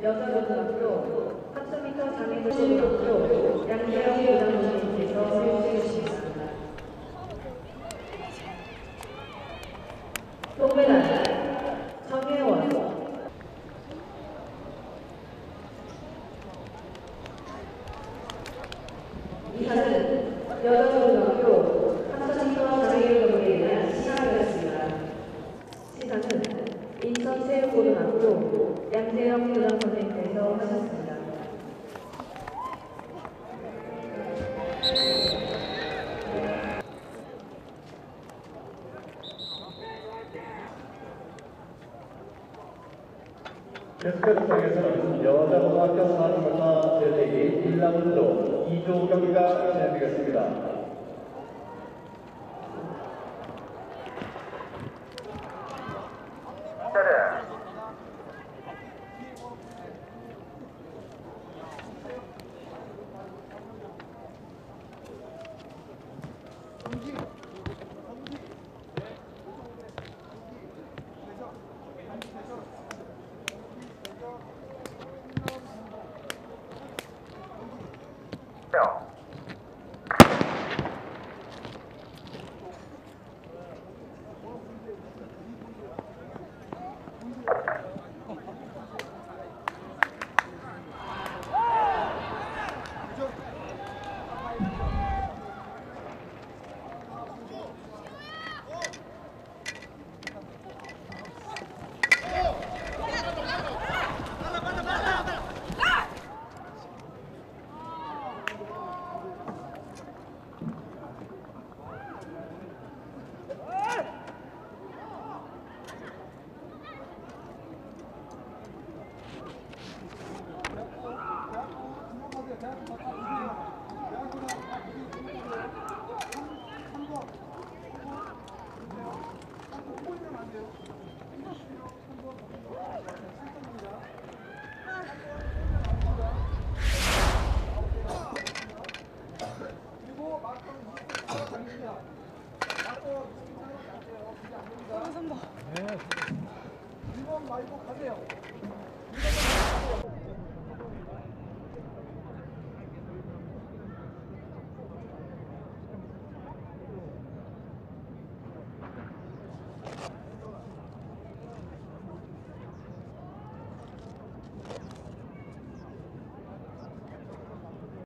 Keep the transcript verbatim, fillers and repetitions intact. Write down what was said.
여자고등학교 사천 미터 장애고등학교 양재영 부장님께서 수여주셨습니다. 동메달 정혜원. 이사는 여자고등학교 사천 미터 장애인 경기에 대한 시상이었습니다. 시상은 인천체육고등학교 양재영 부장 선생님께서 하셨습니다. 계속해서 여자고등학교 사진문화 대회기 일 라운드 이 조 경기가 진행되겠습니다. 일 번 말고 가세요.